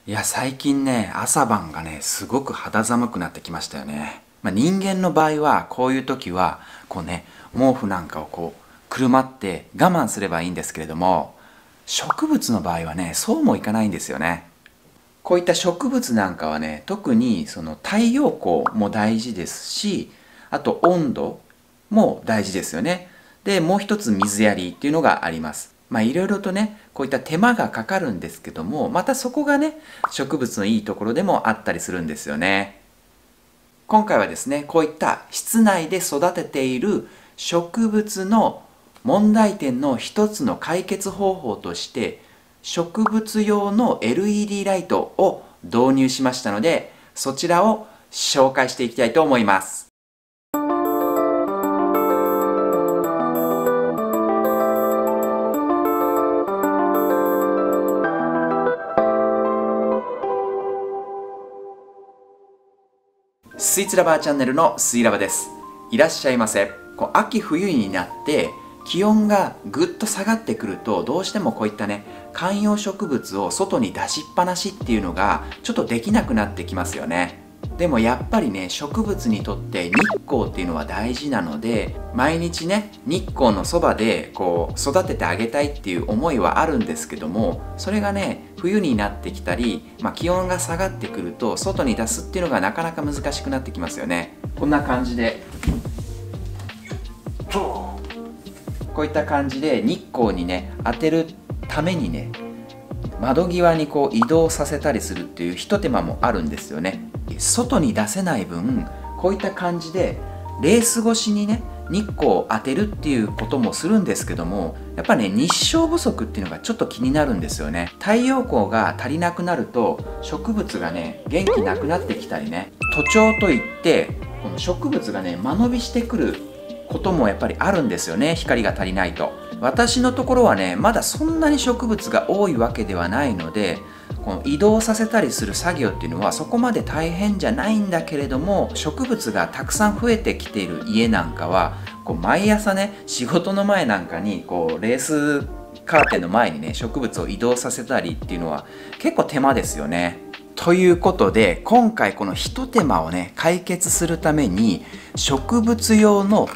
いや、最近ね、朝晩がね、すごく肌寒くなってきましたよね。人間の場合は、こういう時は、毛布なんかをくるまって我慢すればいいんですけれども、植物の場合はね、そうもいかないんですよね。こういった植物なんかはね、特にその太陽光も大事ですし、あと温度も大事ですよね。で、もう一つ水やりっていうのがあります。いろいろとね、こういった手間がかかるんですけども、またそこがね、植物のいいところでもあったりするんですよね。今回はですね、こういった室内で育てている植物の問題点の一つの解決方法として、植物用の LED ライトを導入しましたので、そちらを紹介していきたいと思います。スイーツラバーチャンネルのスイラバです。いらっしゃいませ。秋冬になって気温がぐっと下がってくると、どうしてもこういったね、観葉植物を外に出しっぱなしっていうのがちょっとできなくなってきますよね。でもやっぱりね、植物にとって日光っていうのは大事なので、毎日ね、日光のそばで育ててあげたいっていう思いはあるんですけども、それがね、冬になってきたり、気温が下がってくると外に出すっていうのがなかなか難しくなってきますよね。こんな感じでこういった感じで日光にね、当てるためにね、窓際に移動させたりするっていうひと手間もあるんですよね。外に出せない分、こういった感じでレース越しにね、日光を当てるっていうこともするんですけども、やっぱね、日照不足っていうのがちょっと気になるんですよね。太陽光が足りなくなると植物がね、元気なくなってきたりね、徒長といってこの植物がね、間延びしてくることもやっぱりあるんですよね、光が足りないと。私のところはね、まだそんなに植物が多いわけではないので、この移動させたりする作業っていうのはそこまで大変じゃないんだけれども、植物がたくさん増えてきている家なんかは毎朝ね、仕事の前なんかにレースカーテンの前にね、植物を移動させたりっていうのは結構手間ですよね。ということで、今回このひと手間をね、解決するために植物用の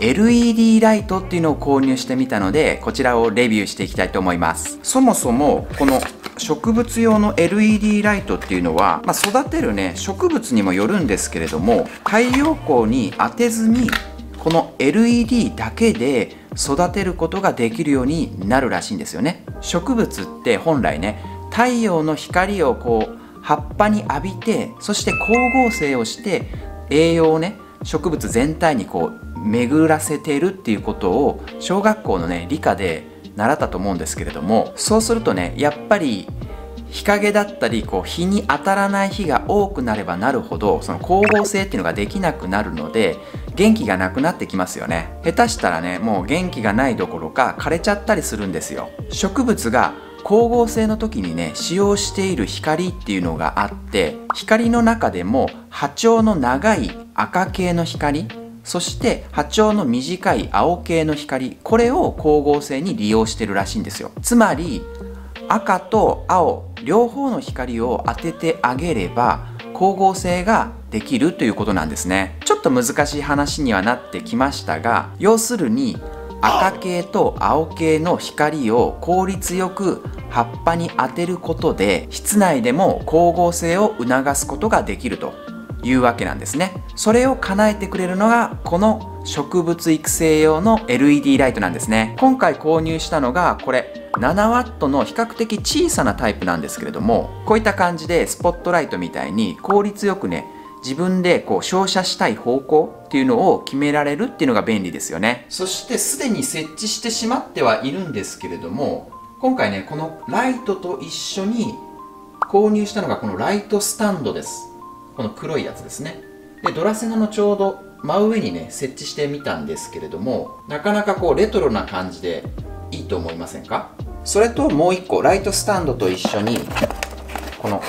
LED ライトっていうのを購入してみたので、こちらをレビューしていきたいと思います。そもそもこの植物用の LED ライトっていうのは、育てるね、植物にもよるんですけれども、太陽光に当てずにこの LED だけで育てることができるようになるらしいんですよね。植物って本来ね、太陽の光を葉っぱに浴びて、そして光合成をして栄養をね、植物全体に巡らせているっていうことを小学校のね、理科で習ったと思うんですけれども、そうするとね、やっぱり日陰だったり日に当たらない日が多くなればなるほど、その光合成っていうのができなくなるので、元気がなくなってきますよね。下手したらね、もう元気がないどころか枯れちゃったりするんですよ。植物が光合成の時にね、使用している光っていうのがあって、光の中でも波長の長い赤系の光、そして波長の短い青系の光、これを光合成に利用してるらしいんですよ。つまり赤と青両方の光を当ててあげれば光合成ができるということなんですね。ちょっと難しい話にはなってきましたが、要するに赤系と青系の光を効率よく葉っぱに当てることで、室内でも光合成を促すことができるというわけなんですね。それを叶えてくれるのがこの植物育成用の LED ライトなんですね。今回購入したのがこれ7ワットの比較的小さなタイプなんですけれども、こういった感じでスポットライトみたいに効率よくね、自分で照射したい方向っていうのを決められるっていうのが便利ですよね。そしてすでに設置してしまってはいるんですけれども、今回ね、このライトと一緒に購入したのがこのライトスタンドです。この黒いやつですね。で、ドラセナのちょうど真上にね、設置してみたんですけれども、なかなかレトロな感じでいいと思いませんか？それともう一個、ライトスタンドと一緒にこの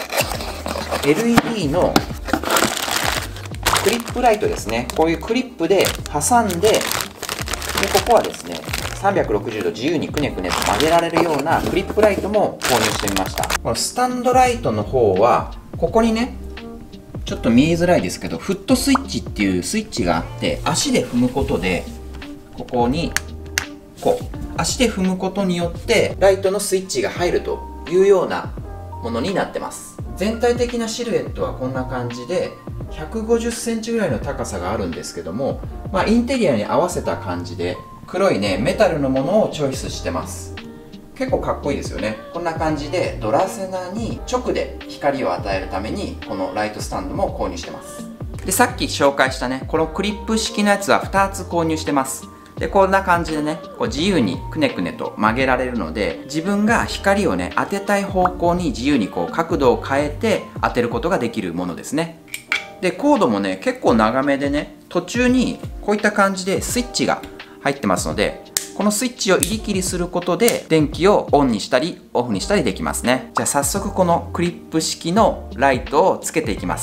LED のクリップライトですね。こういうクリップで挟んで、ここはですね、 360度自由にくねくねと曲げられるようなクリップライトも購入してみました。このスタンドライトの方はここにね、ちょっと見えづらいですけどフットスイッチっていうスイッチがあって、足で踏むことでここにこう足で踏むことによってライトのスイッチが入るというようなものになってます。全体的なシルエットはこんな感じで150センチぐらいの高さがあるんですけども、インテリアに合わせた感じで黒いねメタルのものをチョイスしてます。結構かっこいいですよね。こんな感じでドラセナに直で光を与えるためにこのライトスタンドも購入してます。でさっき紹介したねこのクリップ式のやつは2つ購入してます。でこんな感じでねこう自由にくねくねと曲げられるので、自分が光をね当てたい方向に自由にこう角度を変えて当てることができるものですね。でコードもね結構長めでね、途中にこういった感じでスイッチが入ってますので、このスイッチを入り切りすることで電気をオンにしたりオフにしたりできますね。じゃあ早速このクリップ式のライトをつけていきます。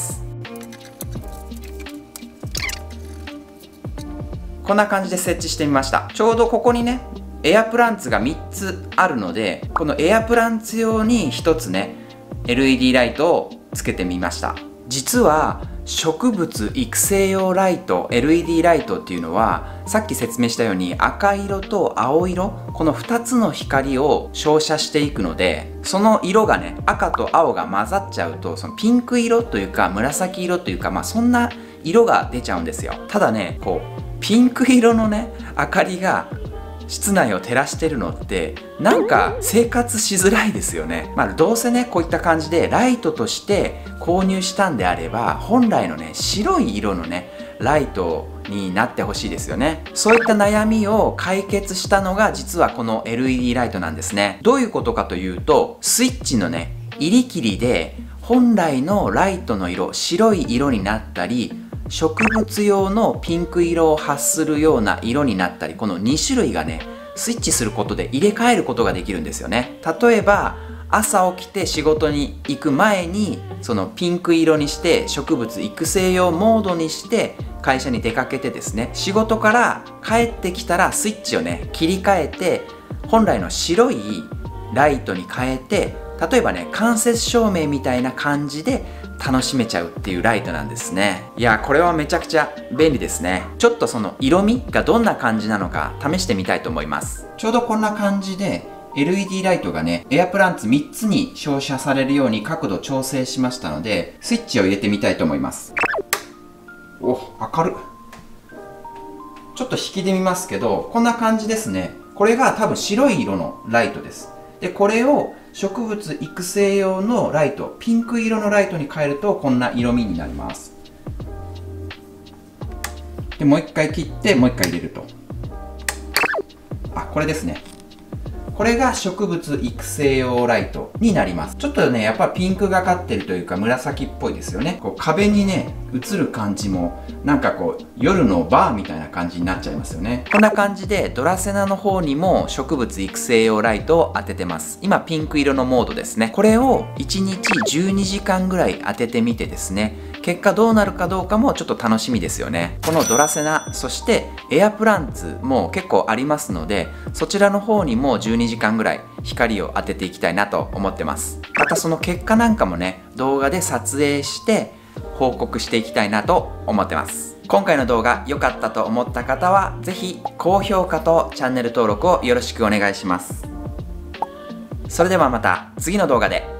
こんな感じで設置してみました。ちょうどここにねエアプランツが3つあるので、このエアプランツ用に1つね LED ライトをつけてみました。実は植物育成用ライト LED ライトっていうのはさっき説明したように赤色と青色、この2つの光を照射していくので、その色がね赤と青が混ざっちゃうとそのピンク色というか紫色というか、そんな色が出ちゃうんですよ。ただねこうピンク色のね明かりが室内を照らしてるのってなんか生活しづらいですよね。どうせねこういった感じでライトとして購入したんであれば本来のね白い色のねライトになってほしいですよね。そういった悩みを解決したのが実はこの LED ライトなんですね。どういうことかというと、スイッチのね入り切りで本来のライトの色白い色になったり、植物用のピンク色を発するような色になったり、この2種類がねスイッチすることで入れ替えることができるんですよね。例えば朝起きて仕事に行く前にそのピンク色にして植物育成用モードにして会社に出かけてですね、仕事から帰ってきたらスイッチをね切り替えて本来の白いライトに変えて、例えばね間接照明みたいな感じで楽しめちゃうっていうライトなんですね。いやこれはめちゃくちゃ便利ですね。ちょっとその色味がどんな感じなのか試してみたいと思います。ちょうどこんな感じで LED ライトがねエアプランツ3つに照射されるように角度調整しましたので、スイッチを入れてみたいと思います。お、明るっ。ちょっと引きで見ますけどこんな感じですね。これが多分白い色のライトです。でこれを植物育成用のライト、ピンク色のライトに変えるとこんな色味になります。でもう一回切ってもう一回入れると、これですね。これが植物育成用ライトになります。ちょっとねやっぱピンクがかってるというか紫っぽいですよね。こう壁にね映る感じもなんかこう夜のバーみたいな感じになっちゃいますよね。こんな感じでドラセナの方にも植物育成用ライトを当ててます。今ピンク色のモードですね。これを1日12時間ぐらい当ててみてですね、結果どうなるかどうかもちょっと楽しみですよね。このドラセナ、そしてエアプランツも結構ありますので、そちらの方にも12時間ぐらい光を当てていきたいなと思ってます。またその結果なんかもね動画で撮影して報告していきたいなと思ってます。今回の動画良かったと思った方は是非高評価とチャンネル登録をよろしくお願いします。それではまた次の動画で。